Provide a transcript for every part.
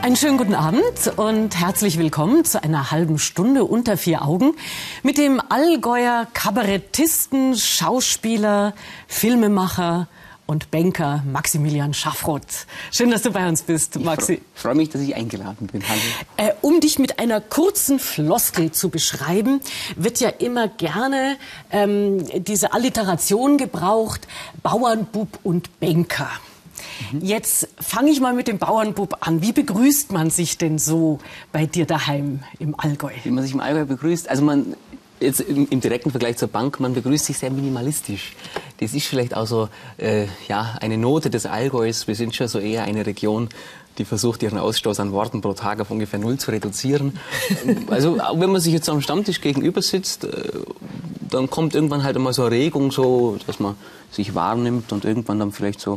Einen schönen guten Abend und herzlich willkommen zu einer halben Stunde unter vier Augen mit dem Allgäuer Kabarettisten, Schauspieler, Filmemacher und Banker Maximilian Schaffroth. Schön, dass du bei uns bist, Maxi. Ich freue mich, dass ich eingeladen bin. Hallo. Um dich mit einer kurzen Floskel zu beschreiben, wird ja immer gerne diese Alliteration gebraucht, Bauernbub und Banker. Jetzt fange ich mal mit dem Bauernbub an. Wie begrüßt man sich denn so bei dir daheim im Allgäu? Wie man sich im Allgäu begrüßt? Also jetzt im direkten Vergleich zur Bank, man begrüßt sich sehr minimalistisch. Das ist vielleicht auch so eine Note des Allgäus. Wir sind schon so eher eine Region, die versucht, ihren Ausstoß an Worten pro Tag auf ungefähr 0 zu reduzieren. Also auch wenn man sich jetzt am Stammtisch gegenüber sitzt, dann kommt irgendwann halt einmal so eine Regung, so, dass man sich wahrnimmt und irgendwann dann vielleicht so,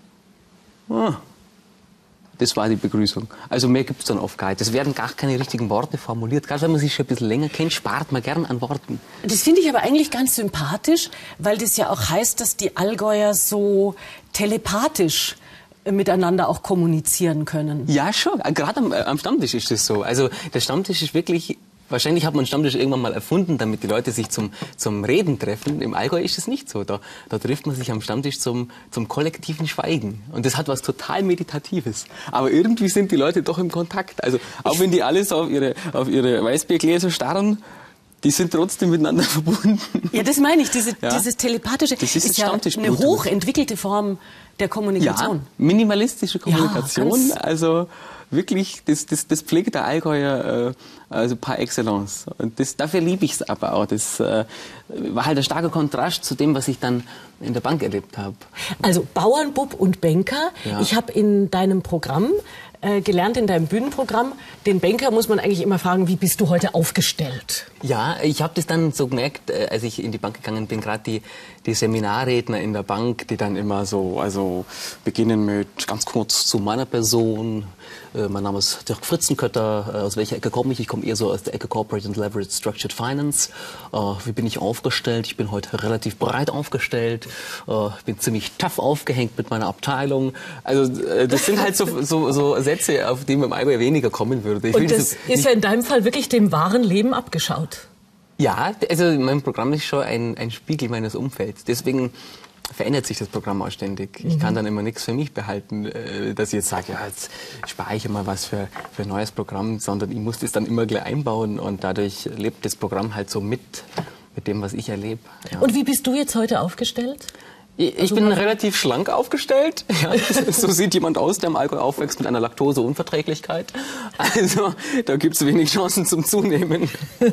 das war die Begrüßung. Also mehr gibt es dann oft gar nicht. Es werden gar keine richtigen Worte formuliert. Gerade wenn man sich schon ein bisschen länger kennt, spart man gern an Worten. Das finde ich aber eigentlich ganz sympathisch, weil das ja auch heißt, dass die Allgäuer so telepathisch miteinander auch kommunizieren können. Ja, schon. Gerade am Stammtisch ist das so. Also der Stammtisch ist wirklich... Wahrscheinlich hat man einen Stammtisch irgendwann mal erfunden, damit die Leute sich zum Reden treffen. Im Allgäu ist es nicht so. Da trifft man sich am Stammtisch zum kollektiven Schweigen. Und das hat was total Meditatives. Aber irgendwie sind die Leute doch im Kontakt. Also auch wenn die alles auf ihre Weißbiergläser starren, die sind trotzdem miteinander verbunden. Ja, das meine ich. Dieses Telepathische das ist ja eine hochentwickelte Form der Kommunikation. Ja, minimalistische Kommunikation. Ja, also wirklich, das pflegt der Allgäuer also par excellence. Und dafür liebe ich es aber auch. Das war halt ein starker Kontrast zu dem, was ich dann in der Bank erlebt habe. Also Bauernbub und Banker. Ja. Ich habe in deinem Programm gelernt, in deinem Bühnenprogramm, den Banker muss man eigentlich immer fragen, wie bist du heute aufgestellt? Ja, ich habe das dann so gemerkt, als ich in die Bank gegangen bin, gerade die Seminarredner in der Bank, die dann immer so, also beginnen mit ganz kurz zu meiner Person. Mein Name ist Dirk Fritzenkötter. Aus welcher Ecke komme ich? Ich komme eher so aus der Ecke Corporate and Leveraged Structured Finance. Wie bin ich aufgestellt? Ich bin heute relativ breit aufgestellt. Bin ziemlich tough aufgehängt mit meiner Abteilung. Also das sind halt so Sätze, auf die man im Allgäu weniger kommen würde. Und das ist ja in deinem Fall wirklich dem wahren Leben abgeschaut. Ja, also mein Programm ist schon ein Spiegel meines Umfelds. Deswegen verändert sich das Programm auch ständig. Ich kann dann immer nichts für mich behalten, dass ich jetzt sage, ja, jetzt spare ich mal was für ein neues Programm, sondern ich muss das dann immer gleich einbauen und dadurch lebt das Programm halt so mit dem, was ich erlebe. Ja. Und wie bist du jetzt heute aufgestellt? Ich bin relativ schlank aufgestellt. Ja, so sieht jemand aus, der im Allgäu aufwächst mit einer Laktoseunverträglichkeit. Also da gibt es wenig Chancen zum Zunehmen.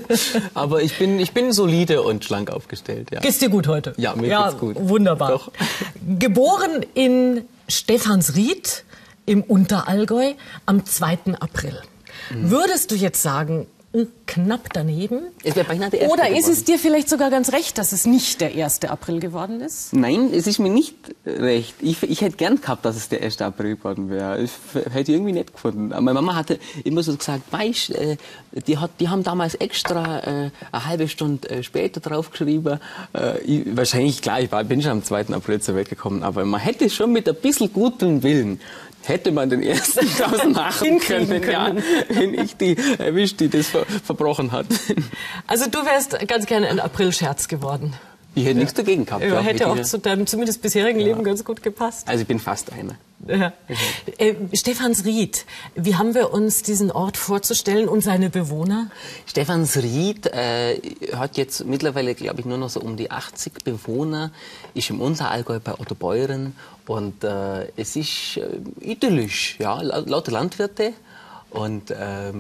Aber ich bin solide und schlank aufgestellt. Ja. Geht's dir gut heute? Ja, mir geht's gut. Wunderbar. Doch. Geboren in Stephansried im Unterallgäu am 2. April. Würdest du jetzt sagen, knapp daneben? Es wäre beinahe der 1. Oder ist es dir vielleicht sogar ganz recht, dass es nicht der 1. April geworden ist? Nein, es ist mir nicht recht. Ich hätte gern gehabt, dass es der 1. April geworden wäre. Ich hätte irgendwie nicht gefunden. Aber meine Mama hatte immer so gesagt, weißt, die haben damals extra eine halbe Stunde später draufgeschrieben. Wahrscheinlich, klar, bin schon am 2. April zur Welt gekommen, aber man hätte schon mit ein bisschen gutem Willen hätte man den 1. draus machen können, ja, wenn ich die erwischt, die das verbrochen hat. Also du wärst ganz gerne ein April-Scherz geworden. Ich hätte nichts dagegen gehabt. Ja, hätte auch zu deinem zumindest bisherigen Leben ganz gut gepasst. Also ich bin fast einer. Ja. Stephansried, wie haben wir uns diesen Ort vorzustellen und seine Bewohner? Stephansried hat jetzt mittlerweile, glaube ich, nur noch so um die 80 Bewohner, ist im Unterallgäu bei Ottobeuren und es ist idyllisch, ja, lauter Landwirte. Und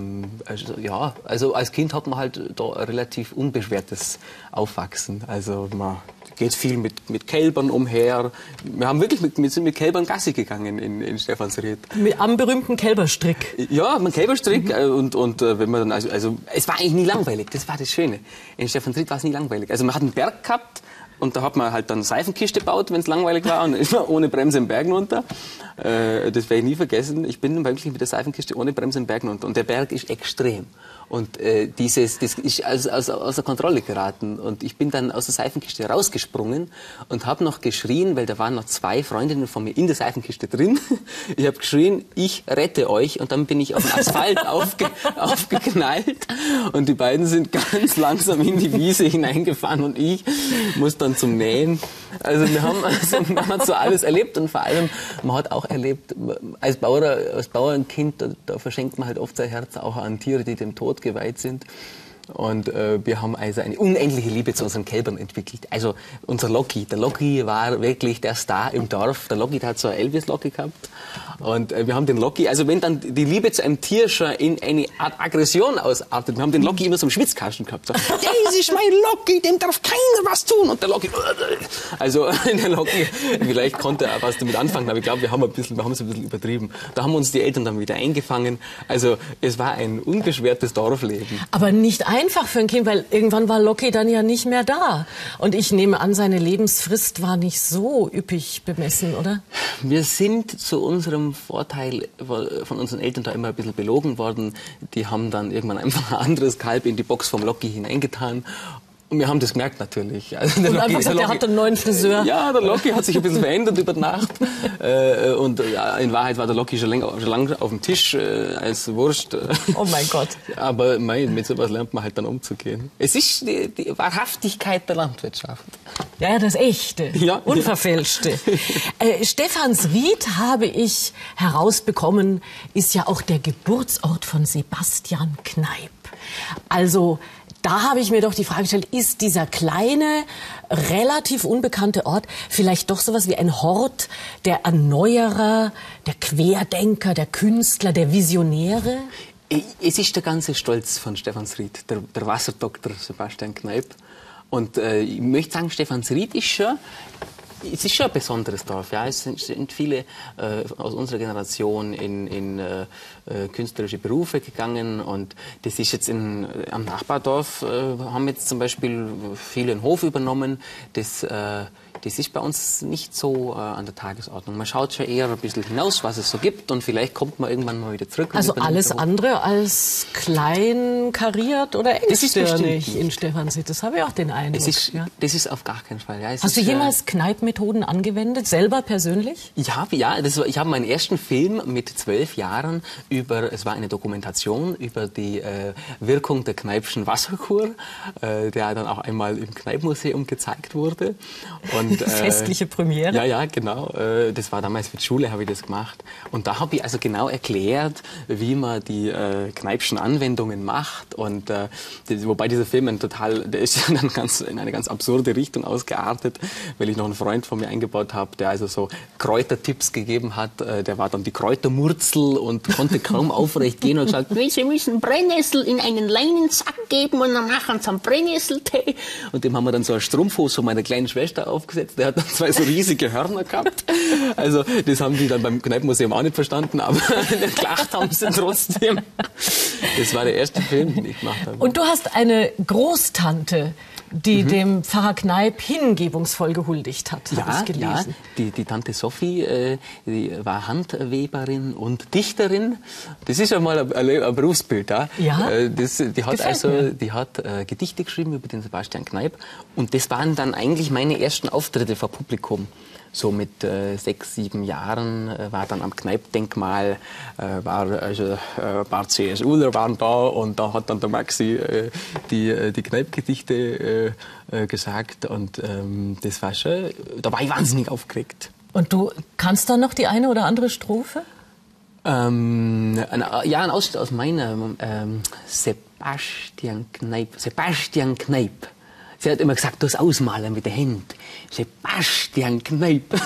also als Kind hat man halt da ein relativ unbeschwertes Aufwachsen. Also man geht viel mit Kälbern umher. Wir haben wirklich sind mit Kälbern Gassi gegangen in Stephansried. Am berühmten Kälberstrick. Ja, am Kälberstrick. Und wenn man dann also es war eigentlich nie langweilig. Das war das Schöne. In Stephansried war es nie langweilig. Also man hat einen Berg gehabt. Und da hat man halt dann eine Seifenkiste gebaut, wenn es langweilig war, und dann ist man ohne Bremse im Berg runter. Das werde ich nie vergessen. Ich bin wirklich mit der Seifenkiste ohne Bremse im Berg runter. Und der Berg ist extrem. Und das ist außer Kontrolle geraten. Und ich bin dann aus der Seifenkiste rausgesprungen und habe noch geschrien, weil da waren noch 2 Freundinnen von mir in der Seifenkiste drin. Ich habe geschrien, ich rette euch. Und dann bin ich auf den Asphalt aufgeknallt. Und die beiden sind ganz langsam in die Wiese hineingefahren und ich muss dann zum Nähen. Also man hat so alles erlebt und vor allem, man hat auch erlebt, als Bauernkind, da verschenkt man halt oft sein Herz auch an Tiere, die dem Tod geweiht sind. Und wir haben also eine unendliche Liebe zu unseren Kälbern entwickelt. Also unser Loki, der Loki war wirklich der Star im Dorf. Der Loki, der hat so eine Elvis-Loki gehabt. Und wir haben den Loki, also wenn dann die Liebe zu einem Tier schon in eine Art Aggression ausartet, wir haben den Loki immer so im Schwitzkasten gehabt. So, das ist mein Loki, dem darf keiner was tun. Und der Loki, also der Loki, vielleicht konnte er was damit anfangen, aber ich glaube, wir haben es ein bisschen übertrieben. Da haben uns die Eltern dann wieder eingefangen. Also es war ein unbeschwertes Dorfleben. Aber nicht einfach für ein Kind, weil irgendwann war Loki dann ja nicht mehr da. Und ich nehme an, seine Lebensfrist war nicht so üppig bemessen, oder? Wir sind zu unserem Vorteil von unseren Eltern da immer ein bisschen belogen worden. Die haben dann irgendwann einfach ein anderes Kalb in die Box vom Loki hineingetan. Und wir haben das gemerkt natürlich. Also und einfach gesagt, der hat einen neuen Friseur. Ja, der Loki hat sich ein bisschen verändert über Nacht. Und ja, in Wahrheit war der Loki schon lange auf dem Tisch als Wurst. Oh mein Gott. Aber mit sowas lernt man halt dann umzugehen. Es ist die Wahrhaftigkeit der Landwirtschaft. Ja, das Echte, ja, Unverfälschte. Stephansried, habe ich herausbekommen, ist ja auch der Geburtsort von Sebastian Kneipp. Also da habe ich mir doch die Frage gestellt, ist dieser kleine, relativ unbekannte Ort vielleicht doch sowas wie ein Hort der Erneuerer, der Querdenker, der Künstler, der Visionäre? Es ist der ganze Stolz von Stephansried, der Wasserdoktor Sebastian Kneipp. Und ich möchte sagen, Stephansried ist schon ein besonderes Dorf. Ja. Es sind viele aus unserer Generation in künstlerische Berufe gegangen und das ist jetzt am Nachbardorf haben jetzt zum Beispiel viele einen Hof übernommen. Das ist bei uns nicht so an der Tagesordnung. Man schaut schon eher ein bisschen hinaus, was es so gibt und vielleicht kommt man irgendwann mal wieder zurück. Also alles andere als klein kariert oder engstirnig in Stephansried. Das habe ich auch den Eindruck. Das ist auf gar keinen Fall. Ja, hast du jemals Kneippmethoden angewendet, selber persönlich? Ich habe meinen ersten Film mit 12 Jahren es war eine Dokumentation über die Wirkung der Kneippschen Wasserkur, der dann auch einmal im Kneippmuseum gezeigt wurde. Und, festliche Premiere? Ja, genau. Das war damals mit Schule, habe ich das gemacht. Und da habe ich also genau erklärt, wie man die Kneippschen Anwendungen macht. Und wobei dieser Film der ist dann in eine ganz absurde Richtung ausgeartet, weil ich noch einen Freund von mir eingebaut habe, der also so Kräutertipps gegeben hat. Der war dann die Kräutermurzel und konnte kaum aufrecht gehen und gesagt, Sie müssen Brennnessel in einen Leinensack geben und dann machen Sie einen Brennnesseltee. Und dem haben wir dann so eine Strumpfhose von meiner kleinen Schwester aufgesetzt. Der hat dann 2 so riesige Hörner gehabt. Also das haben die dann beim Kneippmuseum auch nicht verstanden, aber gelacht haben sie trotzdem. Das war der erste Film, den ich gemacht habe. Und du hast eine Großtante, die dem Pfarrer Kneipp hingebungsvoll gehuldigt hat, habe ich gelesen. Ja, die Tante Sophie, die war Handweberin und Dichterin. Das ist ja mal ein Berufsbild. Ja? Die hat Gedichte geschrieben über den Sebastian Kneipp. Und das waren dann eigentlich meine ersten Auftritte vor Publikum. So mit 6, 7 Jahren war dann am Kneipp-Denkmal, ein paar CSUler waren da und da hat dann der Maxi die Kneipp-Gedichte gesagt und das war schon, da war ich wahnsinnig aufgeregt. Und du kannst da noch die eine oder andere Strophe? Ein Ausschnitt aus meiner Sebastian Kneipp. Sie hat immer gesagt, das Ausmalen mit den Händen. Sebastian Kneipp.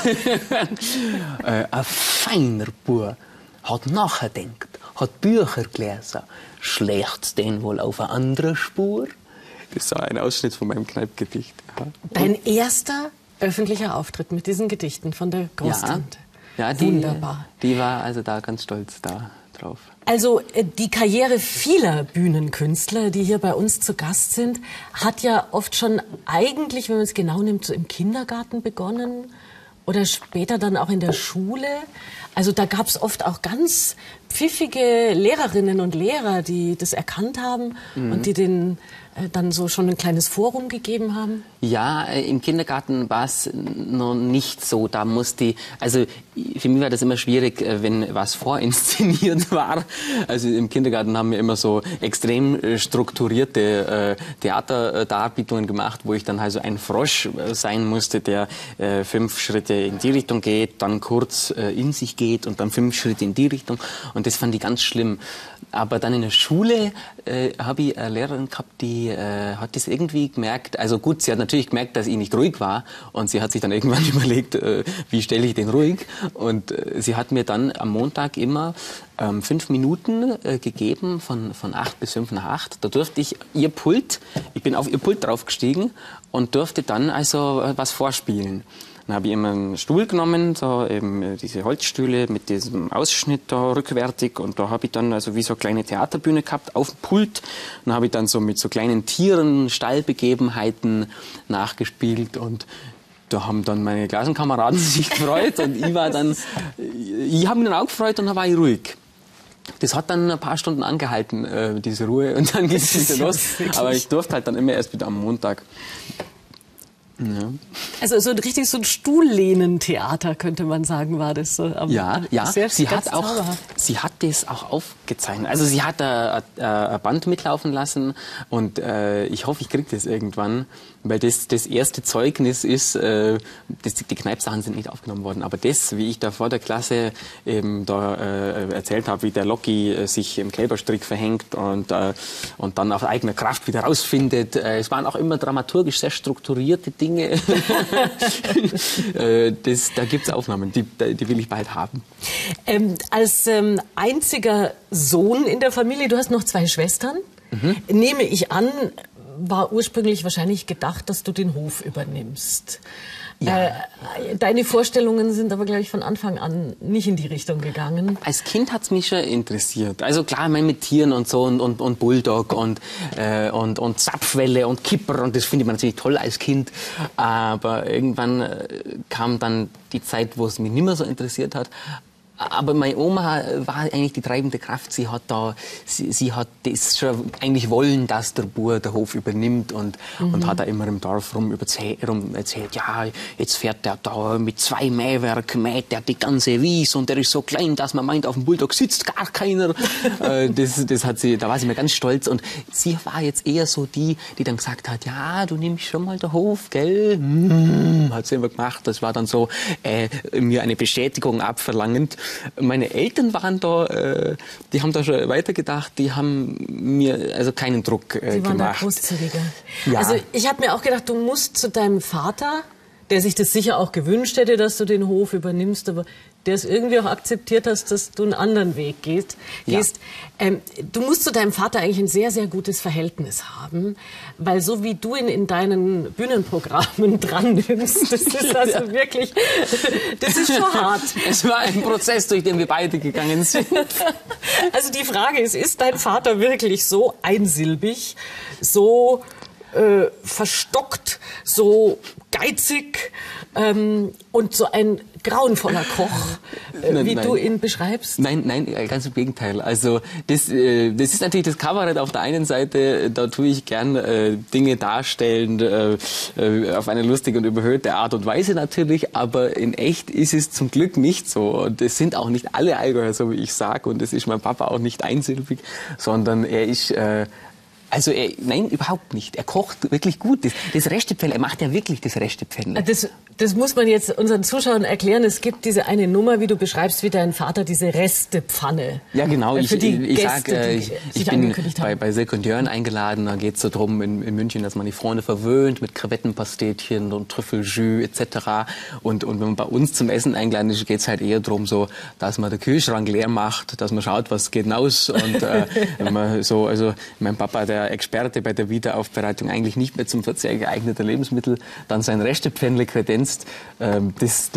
Ein feiner Bub. Hat nachgedacht, hat Bücher gelesen. Schlägt's denn wohl auf eine andere Spur? Das war ein Ausschnitt von meinem Kneipp-Gedicht. Ja. Dein erster öffentlicher Auftritt mit diesen Gedichten von der Großtante. Ja, wunderbar. Die war also da ganz stolz drauf. Also die Karriere vieler Bühnenkünstler, die hier bei uns zu Gast sind, hat ja oft schon eigentlich, wenn man es genau nimmt, so im Kindergarten begonnen oder später dann auch in der Schule. Also da gab es oft auch ganz pfiffige Lehrerinnen und Lehrer, die das erkannt haben und die den dann so schon ein kleines Forum gegeben haben? Ja, im Kindergarten war es noch nicht so. Da musste, also für mich war das immer schwierig, wenn was vorinszeniert war. Also im Kindergarten haben wir immer so extrem strukturierte Theaterdarbietungen gemacht, wo ich dann also ein Frosch sein musste, der 5 Schritte in die Richtung geht, dann kurz in sich geht und dann 5 Schritte in die Richtung. Und das fand ich ganz schlimm. Aber dann in der Schule habe ich eine Lehrerin gehabt, die hat das irgendwie gemerkt. Also gut, sie hat natürlich gemerkt, dass ich nicht ruhig war. Und sie hat sich dann irgendwann überlegt, wie stelle ich den ruhig. Und sie hat mir dann am Montag immer 5 Minuten gegeben, von 8 bis 5 nach 8. Da durfte ich ich bin auf ihr Pult draufgestiegen und durfte dann also was vorspielen. Dann habe ich immer einen Stuhl genommen, so eben diese Holzstühle mit diesem Ausschnitt da rückwärtig, und da habe ich dann also wie so eine kleine Theaterbühne gehabt auf dem Pult. Dann habe ich dann so mit so kleinen Tieren, Stallbegebenheiten nachgespielt, und da haben dann meine Klassenkameraden sich gefreut und ich habe mich dann auch gefreut, und dann war ich ruhig. Das hat dann ein paar Stunden angehalten, diese Ruhe, und dann ging es wieder los. Aber ich durfte halt dann immer erst wieder am Montag. Ja. Also so ein Stuhllehnen-Theater, könnte man sagen, war das so. Ja, sie hat das auch aufgezeichnet. Also sie hat ein Band mitlaufen lassen, und ich hoffe, ich kriege das irgendwann, weil das erste Zeugnis ist, die Kneipsachen sind nicht aufgenommen worden, aber das, wie ich da vor der Klasse eben da erzählt habe, wie der Loki sich im Kälberstrick verhängt und dann auf eigener Kraft wieder rausfindet. Es waren auch immer dramaturgisch sehr strukturierte Dinge. Da gibt es Aufnahmen, die will ich bald haben. Als einziger Sohn in der Familie, du hast noch 2 Schwestern, nehme ich an, war ursprünglich wahrscheinlich gedacht, dass du den Hof übernimmst. Ja. Deine Vorstellungen sind aber, glaube ich, von Anfang an nicht in die Richtung gegangen. Als Kind hat's mich schon interessiert. Also klar, ich meine, mit Tieren und so und Bulldog und Zapfwelle und Kipper, und das finde ich natürlich toll als Kind. Aber irgendwann kam dann die Zeit, wo es mich nicht mehr so interessiert hat. Aber meine Oma war eigentlich die treibende Kraft. Sie hat das schon eigentlich wollen, dass der Bub den Hof übernimmt, und hat da immer im Dorf rum erzählt, ja, jetzt fährt der da mit 2 Mähwerken, mäht der die ganze Wies, und der ist so klein, dass man meint, auf dem Bulldog sitzt gar keiner. Da war sie mir ganz stolz, und sie war jetzt eher so die dann gesagt hat, ja, du nimmst schon mal den Hof, gell? Hat sie immer gemacht. Das war dann so mir eine Bestätigung abverlangend. Meine Eltern waren da, die haben da schon weitergedacht, die haben mir also keinen Druck gemacht. Die waren da großzügiger. Ja. Also ich habe mir auch gedacht, du musst zu deinem Vater, der sich das sicher auch gewünscht hätte, dass du den Hof übernimmst, aber der es irgendwie auch akzeptiert hast, dass du einen anderen Weg gehst. Ja. Du musst zu deinem Vater eigentlich ein sehr, sehr gutes Verhältnis haben, weil so wie du ihn in deinen Bühnenprogrammen dran nimmst, das ist also wirklich, das ist schon hart. Es war ein Prozess, durch den wir beide gegangen sind. Also die Frage ist dein Vater wirklich so einsilbig, so verstockt, so geizig und so ein grauenvoller Koch, wie du ihn beschreibst? Nein, ganz im Gegenteil. Also das ist natürlich das Kabarett auf der einen Seite, da tue ich gern Dinge darstellen auf eine lustige und überhöhte Art und Weise natürlich, aber in echt ist es zum Glück nicht so, und es sind auch nicht alle Allgäuer, so wie ich sage, und es ist mein Papa auch nicht einsilbig, sondern er ist nein, überhaupt nicht. Er kocht wirklich gut. Das Restepfälle, er macht ja wirklich das Restepfälle. Das muss man jetzt unseren Zuschauern erklären. Es gibt diese eine Nummer, wie du beschreibst, wie dein Vater diese Restepfanne. Ja, genau. Ich bin bei Silke und Jörn eingeladen. Da geht es so drum in München, dass man die Freunde verwöhnt mit Krevettenpastetchen und Trüffeljus etc. Und wenn man bei uns zum Essen eingeladen ist, geht es halt eher darum, so, dass man den Kühlschrank leer macht, dass man schaut, was geht hinaus. Und wenn man so, also mein Papa, der Experte bei der Wiederaufbereitung eigentlich nicht mehr zum Verzehr geeigneter Lebensmittel, dann sein Restepfännle kredenzt. Das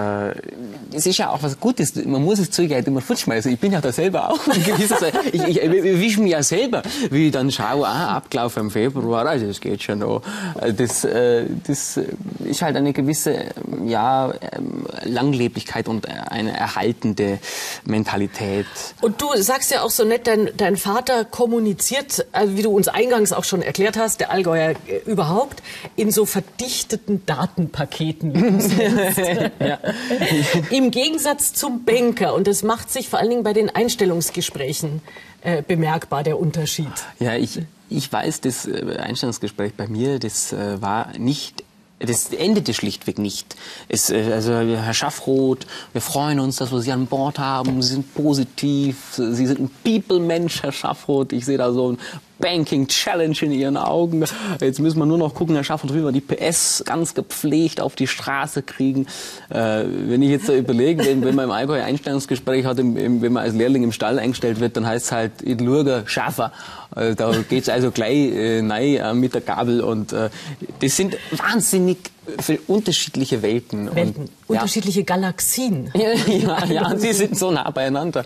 ist ja auch was Gutes. Man muss es zugehört immer fortschmeißen. Ich bin ja da selber auch. Ich wische mich ja selber, wie ich dann schaue, Ablauf im Februar, also das geht schon noch. Das ist halt eine gewisse Langlebigkeit und eine erhaltende Mentalität. Und du sagst ja auch so nett, dein Vater kommuniziert, also wie du uns eingangs auch schon erklärt hast, der Allgäuer überhaupt, in so verdichteten Datenpaketen. Wie du es nennst. Ja. Im Gegensatz zum Banker. Und das macht sich vor allen Dingen bei den Einstellungsgesprächen bemerkbar, der Unterschied. Ja, ich weiß, das Einstellungsgespräch bei mir, das war nicht. Das endete schlichtweg nicht. Also Herr Schaffroth, wir freuen uns, dass wir Sie an Bord haben. Sie sind positiv. Sie sind ein People-Mensch, Herr Schaffroth. Ich sehe da so ein Banking-Challenge in Ihren Augen. Jetzt müssen wir nur noch gucken, Herr Schaffroth, wie wir die PS ganz gepflegt auf die Straße kriegen. Wenn ich jetzt so überlege, wenn man im Allgäu ein Einstellungsgespräch hat, wenn man als Lehrling im Stall eingestellt wird, dann heißt es halt, ich Lurger, Schaffer. Da geht's also gleich rein mit der Gabel. Und das sind wahnsinnig unterschiedliche Welten. Und, unterschiedliche Galaxien. Ja, sie sind so nah beieinander.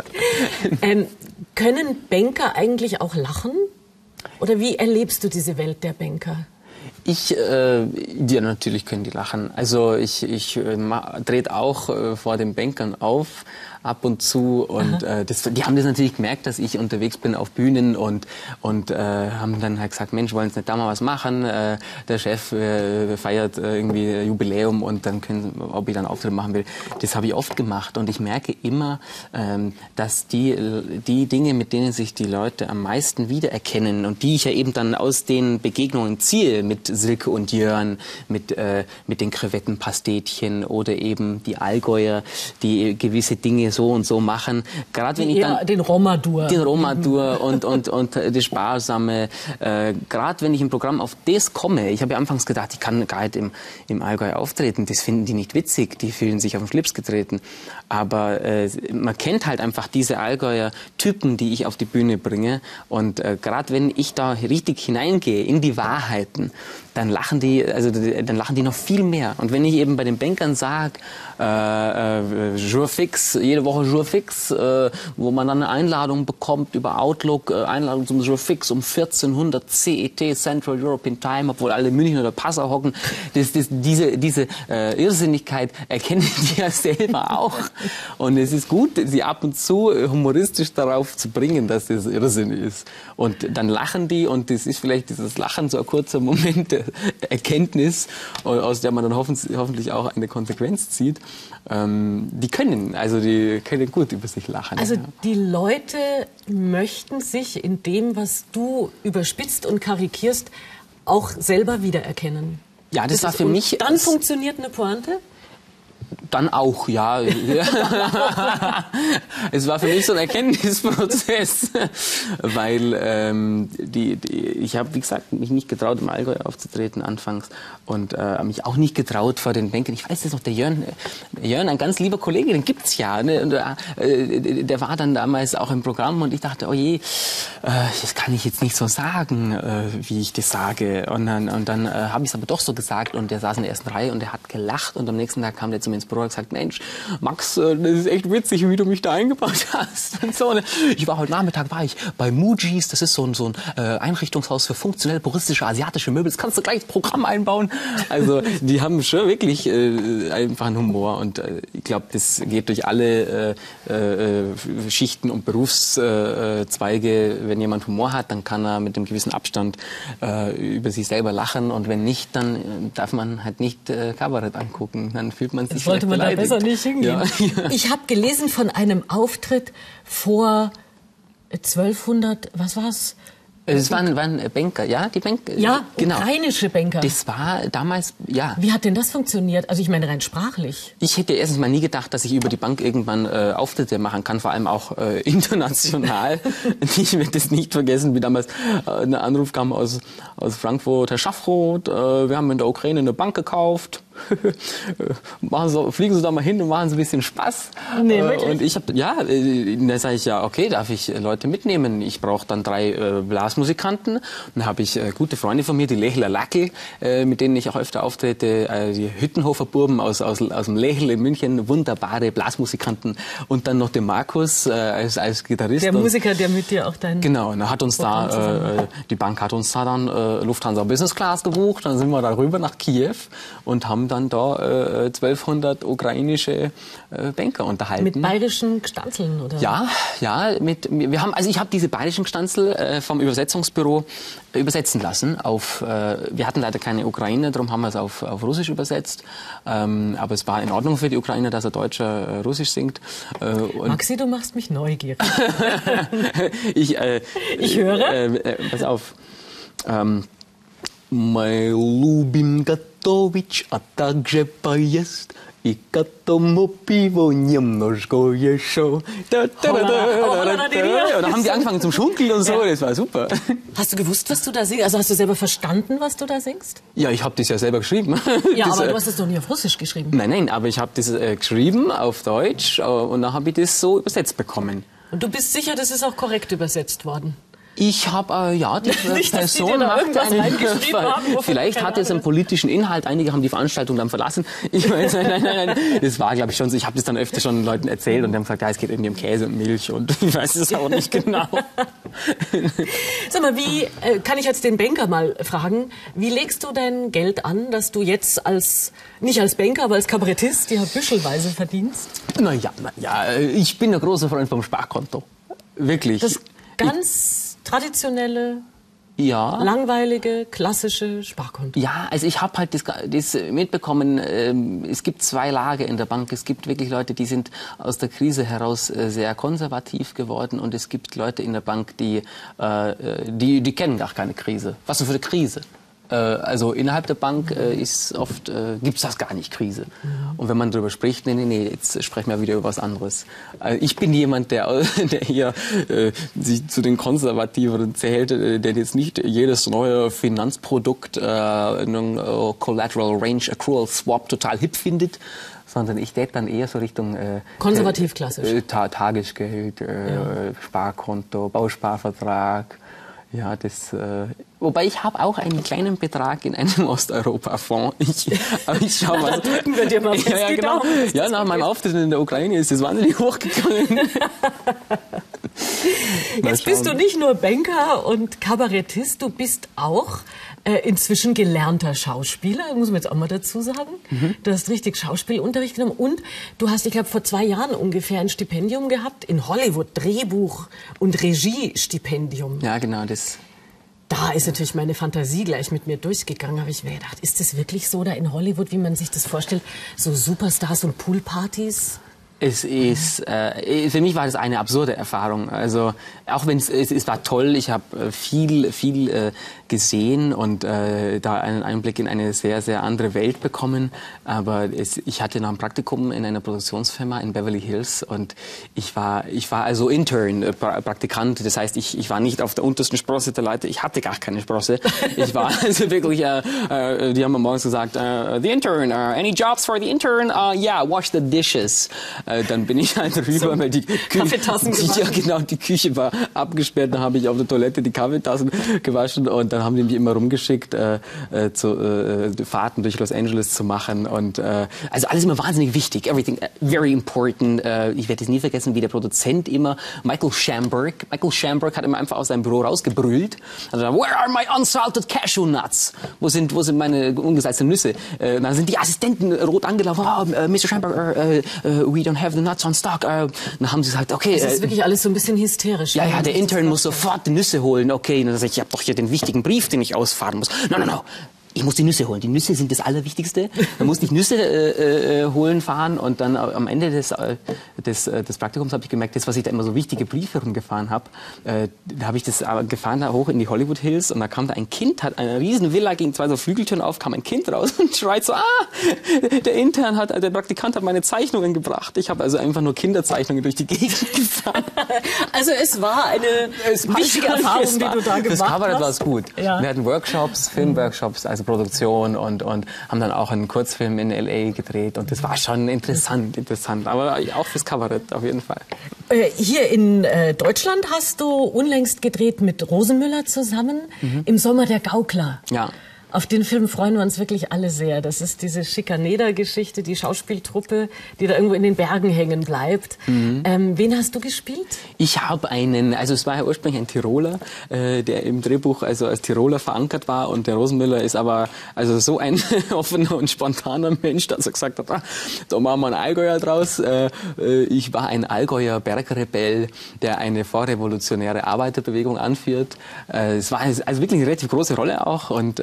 Können Banker eigentlich auch lachen? Oder wie erlebst du diese Welt der Banker? Ja, natürlich können die lachen. Also ich trete auch vor den Bankern auf, ab und zu, und die haben das natürlich gemerkt, dass ich unterwegs bin auf Bühnen, und haben dann halt gesagt, Mensch, wollen Sie nicht da mal was machen? Der Chef feiert irgendwie Jubiläum, und dann ob ich dann Auftritt machen will. Das habe ich oft gemacht, und ich merke immer, dass die Dinge, mit denen sich die Leute am meisten wiedererkennen und die ich ja eben dann aus den Begegnungen ziehe, mit Silke und Jörn, mit den Krevettenpastetchen oder eben die Allgäuer, die gewisse Dinge so und so machen. Gerade wenn ich dann den Romadur und das Sparsame. Gerade wenn ich im Programm auf das komme, ich habe ja anfangs gedacht, ich kann gar nicht im Allgäu auftreten. Das finden die nicht witzig, die fühlen sich auf den Schlips getreten. Aber man kennt halt einfach diese Allgäuer Typen, die ich auf die Bühne bringe. Und gerade wenn ich da richtig hineingehe in die Wahrheiten, dann lachen die noch viel mehr. Und wenn ich eben bei den Bankern sage, Jour fix, jede Woche Jour fix, wo man dann eine Einladung bekommt über Outlook, Einladung zum Jour fix um 1400 CET, Central European Time, obwohl alle München oder Passau hocken. Diese Irrsinnigkeit erkennen die ja selber auch. Und es ist gut, sie ab und zu humoristisch darauf zu bringen, dass das Irrsinn ist. Und dann lachen die, und das ist vielleicht dieses Lachen so ein kurzer Moment der Erkenntnis, aus der man dann hoffentlich auch eine Konsequenz zieht. Die können gut über sich lachen. Also die Leute möchten sich in dem, was du überspitzt und karikierst, auch selber wiedererkennen. Ja, das war für mich. Dann funktioniert eine Pointe? Dann auch, ja. Es war für mich so ein Erkenntnisprozess, weil ich habe, wie gesagt, mich nicht getraut, im Allgäu aufzutreten anfangs, und mich auch nicht getraut vor den Bankern. Ich weiß das noch, der Jörn, ein ganz lieber Kollege, den gibt's ja, ne? Und, der war dann damals auch im Programm, und ich dachte, oh je, das kann ich jetzt nicht so sagen, wie ich das sage. Und dann habe ich es aber doch so gesagt, und der saß in der ersten Reihe, und der hat gelacht, und am nächsten Tag kam der zu mir ins Büro und gesagt, Mensch, Max, das ist echt witzig, wie du mich da eingebaut hast. Und so. Ich war heute Nachmittag bei Mujis, das ist so ein Einrichtungshaus für funktionell puristische asiatische Möbel. Das kannst du gleich ins Programm einbauen. Also die haben schon wirklich einfach einen Humor, und ich glaube, das geht durch alle Schichten und Berufszweige. Wenn jemand Humor hat, dann kann er mit einem gewissen Abstand über sich selber lachen, und wenn nicht, dann darf man halt nicht Kabarett angucken. Dann fühlt man sich sollte man da besser nicht hingehen. Ja. Ich habe gelesen von einem Auftritt vor 1200, was war's? Es waren Banker, ja, die Banker. Ja, genau. Ukrainische Banker. Das war damals, ja. Wie hat denn das funktioniert? Also ich meine rein sprachlich. Ich hätte erstens mal nie gedacht, dass ich über die Bank irgendwann Auftritte machen kann, vor allem auch international. Ich werde das nicht vergessen, wie damals ein Anruf kam aus Frankfurt, Herr Schaffroth, wir haben in der Ukraine eine Bank gekauft. Fliegen Sie da mal hin und machen Sie ein bisschen Spaß. Nee, wirklich? Und ich habe, da sage ich, ja, okay, darf ich Leute mitnehmen? Ich brauche dann 3 Blasmusikanten. Und dann habe ich gute Freunde von mir, die Lechler Lackel, mit denen ich auch öfter auftrete, die Hüttenhofer Burben aus dem Lechel in München, wunderbare Blasmusikanten. Und dann noch den Markus als Gitarrist. Der Musiker, der mit dir auch dein... Genau, und hat uns die Bank hat uns da dann Lufthansa Business Class gebucht. Dann sind wir da rüber nach Kiew und haben haben dann da 1200 ukrainische Banker unterhalten. Mit bayerischen Gstanzeln, oder? Ja, ich habe diese bayerischen Gstanzel vom Übersetzungsbüro übersetzen lassen. Wir hatten leider keine Ukrainer, darum haben wir es auf Russisch übersetzt. Aber es war in Ordnung für die Ukrainer, dass ein Deutscher Russisch singt. Maxi, du machst mich neugierig. Ich höre. Pass auf. My lubim gotović, a także поесть. И катому пиво немножко еще. Da haben die angefangen zum Schunkeln und so, das war super. Hast du gewusst, was du da singst? Also hast du selber verstanden, was du da singst? Ja, ich habe das ja selber geschrieben. Ja, aber du hast es doch nie auf Russisch geschrieben. Nein, aber ich habe das geschrieben auf Deutsch und dann habe ich das so übersetzt bekommen. Und du bist sicher, das ist auch korrekt übersetzt worden? Ich habe, die nicht, Person macht einen, vielleicht hat es einen politischen Inhalt, einige haben die Veranstaltung dann verlassen. Ich meine, nein, das war, glaube ich, schon so, ich habe das dann öfter schon Leuten erzählt und die haben gesagt, ja, es geht irgendwie um Käse und Milch und ich weiß es auch nicht genau. Sag mal, kann ich jetzt den Banker mal fragen, wie legst du dein Geld an, dass du jetzt nicht als Banker, aber als Kabarettist ja büschelweise verdienst? Naja, ich bin ein großer Freund vom Sparkonto. Wirklich. Das ganz traditionelle, langweilige, klassische Sparkonto. Ja, also ich habe halt das mitbekommen, es gibt zwei Lager in der Bank. Es gibt wirklich Leute, die sind aus der Krise heraus sehr konservativ geworden und es gibt Leute in der Bank, die kennen gar keine Krise. Was denn für eine Krise? Also innerhalb der Bank ist oft, gibt's das gar nicht, Krise. Und wenn man darüber spricht, nee, jetzt sprechen wir wieder über was anderes. Ich bin jemand, der hier sich zu den Konservativeren zählt, der jetzt nicht jedes neue Finanzprodukt, Collateral Range Accrual Swap total hip findet, sondern ich denke dann eher so Richtung konservativ klassisch. Tagesgeld, Sparkonto, Bausparvertrag. Ja, wobei ich habe auch einen kleinen Betrag in einem Osteuropa-Fonds. Ich schau mal. Da drücken wir dir mal fest die Daumen. Ja, nach meinem Auftritt in der Ukraine ist das wahnsinnig hochgegangen. Jetzt bist du nicht nur Banker und Kabarettist, du bist auch inzwischen gelernter Schauspieler, muss man jetzt auch mal dazu sagen. Du hast richtig Schauspielunterricht genommen und du hast, ich glaube, vor 2 Jahren ungefähr ein Stipendium gehabt in Hollywood, Drehbuch- und Regiestipendium. Ja, genau, Da ist natürlich meine Fantasie gleich mit mir durchgegangen. Habe ich mir gedacht, ist das wirklich so da in Hollywood, wie man sich das vorstellt? So Superstars und Poolpartys? Es ist, für mich war das eine absurde Erfahrung. Also auch wenn es war toll, ich habe viel gesehen und da einen Einblick in eine sehr, sehr andere Welt bekommen. Aber ich hatte noch ein Praktikum in einer Produktionsfirma in Beverly Hills und ich war also Intern, Praktikant. Das heißt, ich war nicht auf der untersten Sprosse der Leute. Ich hatte gar keine Sprosse. Ich war also wirklich, die haben mir morgens gesagt, the intern, any jobs for the intern? Yeah, wash the dishes. Dann bin ich halt rüber, so, weil die Kaffeetassen gewaschen. Ja, genau, die Küche war abgesperrt. Dann habe ich auf der Toilette die Kaffeetassen gewaschen und dann haben die mich immer rumgeschickt, Fahrten durch Los Angeles zu machen. Und also alles immer wahnsinnig wichtig. Everything very important. Ich werde es nie vergessen, wie der Produzent immer, Michael Schamberg hat immer einfach aus seinem Büro rausgebrüllt. Also, where are my unsalted cashew nuts? Wo sind meine ungesalzten Nüsse? Dann sind die Assistenten rot angelaufen. Oh, Mr. Schamberg, we don't have the nuts on stock. Dann haben sie gesagt, okay. Das ist wirklich alles so ein bisschen hysterisch. Ja, der Intern muss sofort die Nüsse holen. Okay, und dann sage ich habe doch hier den wichtigen Brief, den ich ausfahren muss. No. Ich muss die Nüsse holen. Die Nüsse sind das Allerwichtigste. Dann musste ich Nüsse holen, fahren und dann am Ende des Praktikums habe ich gemerkt, das, was ich da immer so wichtige Briefe rumgefahren habe, da habe ich das gefahren da hoch in die Hollywood Hills und da kam da ein Kind, hat eine riesen Villa, ging 2 so Flügeltüren auf, kam ein Kind raus und schreit so, der Praktikant hat meine Zeichnungen gebracht. Ich habe also einfach nur Kinderzeichnungen durch die Gegend gefahren. Also es war eine wichtige Erfahrung, die du da gemacht hast. Fürs Kabarett war es gut. Ja. Wir hatten Workshops, Filmworkshops, also Produktion und haben dann auch einen Kurzfilm in L.A. gedreht und das war schon interessant, aber auch fürs Kabarett auf jeden Fall. Hier in Deutschland hast du unlängst gedreht mit Rosenmüller zusammen, im Sommer der Gaukler. Ja. Auf den Film freuen wir uns wirklich alle sehr. Das ist diese Schikaneder-Geschichte, die Schauspieltruppe, die da irgendwo in den Bergen hängen bleibt. Wen hast du gespielt? Ich habe also es war ja ursprünglich ein Tiroler, der im Drehbuch also als Tiroler verankert war, und der Rosenmüller ist aber also so ein offener und spontaner Mensch, dass er gesagt hat, da machen wir einen Allgäuer draus. Ich war ein Allgäuer Bergrebell, der eine vorrevolutionäre Arbeiterbewegung anführt. Es war also wirklich eine relativ große Rolle auch, und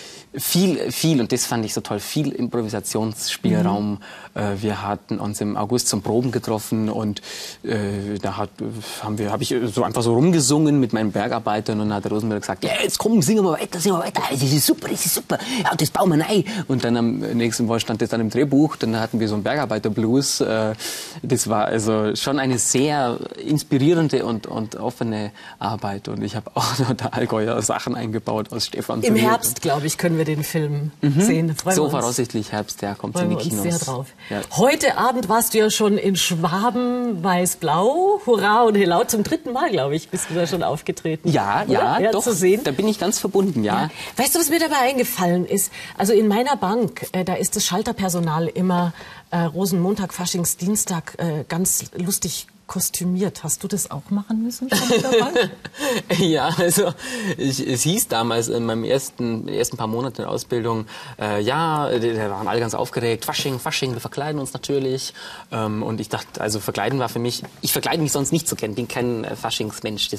viel, und das fand ich so toll, viel Improvisationsspielraum. Wir hatten uns im August zum Proben getroffen, und da habe ich so einfach so rumgesungen mit meinen Bergarbeitern, und dann hat der Rosenberg gesagt, ja, jetzt komm, singen wir weiter, das ist super, ja, das bauen wir rein. Und dann am nächsten Mal stand das dann im Drehbuch, dann hatten wir so einen Bergarbeiterblues. Das war also schon eine sehr inspirierende und offene Arbeit, und ich habe auch noch da Allgäuer Sachen eingebaut aus Stefan. Im Herbst, glaube ich, können wir den Film sehen. So voraussichtlich Herbst, der kommt in die Kinos. Sehr drauf. Ja. Heute Abend warst du ja schon in Schwaben, Weiß-Blau, Hurra und Helau. Zum 3. Mal, glaube ich, bist du da schon aufgetreten. Ja, doch, zu sehen. Da bin ich ganz verbunden, ja. Weißt du, was mir dabei eingefallen ist? Also in meiner Bank, da ist das Schalterpersonal immer Rosenmontag, Faschingsdienstag ganz lustig kostümiert. Hast du das auch machen müssen schon mit der Bank? Ja, also es hieß damals in meinen ersten paar Monaten der Ausbildung, die waren alle ganz aufgeregt, Fasching, wir verkleiden uns natürlich. Und ich dachte, also verkleiden war für mich, ich verkleide mich sonst nicht so gern, bin kein Faschingsmensch,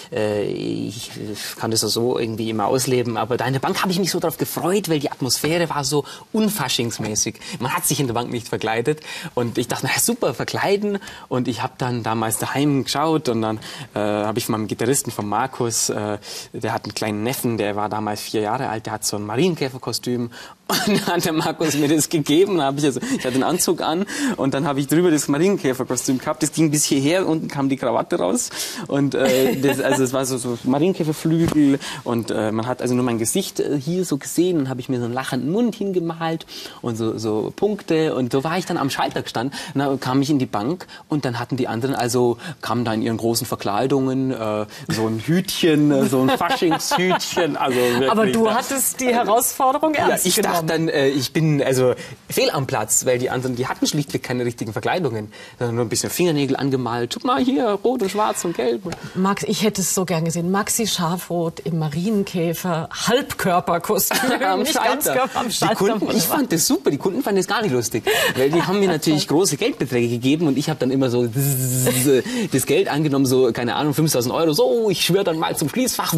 ich kann das so irgendwie immer ausleben, aber da in der Bank habe ich mich so darauf gefreut, weil die Atmosphäre war so unfaschingsmäßig. Man hat sich in der Bank nicht verkleidet, und ich dachte, na super, verkleiden, und ich habe dann damals daheim geschaut, und dann habe ich von meinem Gitarristen, von Markus, der hat einen kleinen Neffen, der war damals 4 Jahre alt, der hat so ein Marienkäferkostüm, und dann hat der Markus mir das gegeben, ich hatte einen Anzug an, und dann habe ich drüber das Marienkäferkostüm gehabt, das ging bis hierher, unten kam die Krawatte raus, und es war so Marienkäferflügel, und man hat also nur mein Gesicht hier so gesehen, und habe ich mir so einen lachenden Mund hingemalt und so Punkte, und so war ich dann am Schalter gestanden, und dann kam ich in die Bank, und dann hatten die anderen kamen da in ihren großen Verkleidungen, so ein Hütchen, so ein Faschingshütchen, also wirklich. Aber du hattest die Herausforderung ernst genommen. Ich dachte dann, ich bin also fehl am Platz, weil die anderen, die hatten schlichtweg keine richtigen Verkleidungen, sondern nur ein bisschen Fingernägel angemalt. Guck mal hier, rot und schwarz und gelb. Max, ich hätte es so gern gesehen. Maxi Schafroth im Marienkäfer, Halbkörperkostüm. Am Schalter. Ich fand das super, die Kunden fanden das gar nicht lustig, weil die haben mir natürlich große Geldbeträge gegeben, und ich habe dann immer so das Geld angenommen, so, keine Ahnung, 5.000 Euro, so, ich schwöre dann mal zum Schließfach,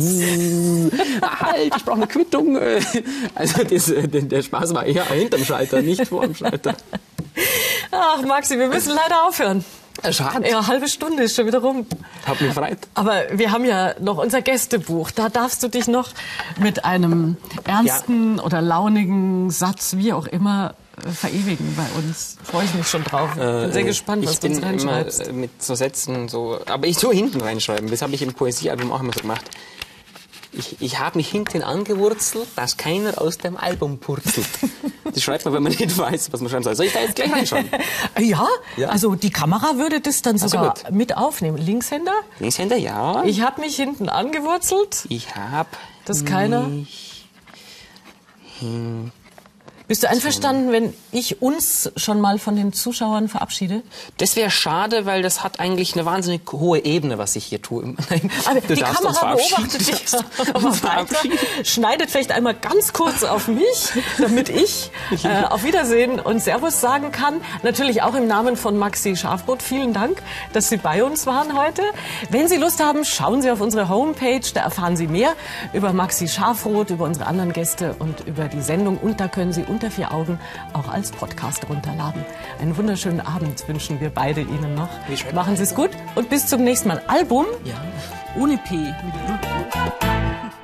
halt, ich brauche eine Quittung. Also der Spaß war eher hinterm Schalter, nicht vor dem Schalter. Ach, Maxi, wir müssen leider aufhören. Schade. Ja, halbe Stunde ist schon wieder rum. Hab mich gefreut. Aber wir haben ja noch unser Gästebuch. Da darfst du dich noch mit einem ernsten oder launigen Satz, wie auch immer, verewigen bei uns. Freue ich mich schon drauf. Bin sehr gespannt, was du uns reinschreibst. Ich bin immer mit so Sätzen so, aber ich tue hinten reinschreiben. Das habe ich im Poesiealbum auch immer so gemacht. Ich habe mich hinten angewurzelt, dass keiner aus dem Album purzelt. Das schreibt man, wenn man nicht weiß, was man schreiben soll. Soll ich da jetzt gleich reinschreiben? Ja, also die Kamera würde das dann sogar mit aufnehmen. Linkshänder? Linkshänder, ja. Ich habe mich hinten angewurzelt. Ich habe dass keiner... Bist du einverstanden, wenn ich uns schon mal von den Zuschauern verabschiede? Das wäre schade, weil das hat eigentlich eine wahnsinnig hohe Ebene, was ich hier tue. Nein, aber die Kamera beobachtet dich weiter, schneidet vielleicht einmal ganz kurz auf mich, damit ich auf Wiedersehen und Servus sagen kann. Natürlich auch im Namen von Maxi Schafroth. Vielen Dank, dass Sie bei uns waren heute. Wenn Sie Lust haben, schauen Sie auf unsere Homepage. Da erfahren Sie mehr über Maxi Schafroth, über unsere anderen Gäste und über die Sendung. Und da können Sie unter 4 Augen auch als Podcast runterladen. Einen wunderschönen Abend wünschen wir beide Ihnen noch. Machen Sie es gut und bis zum nächsten Mal. Album? Ja. Ohne P.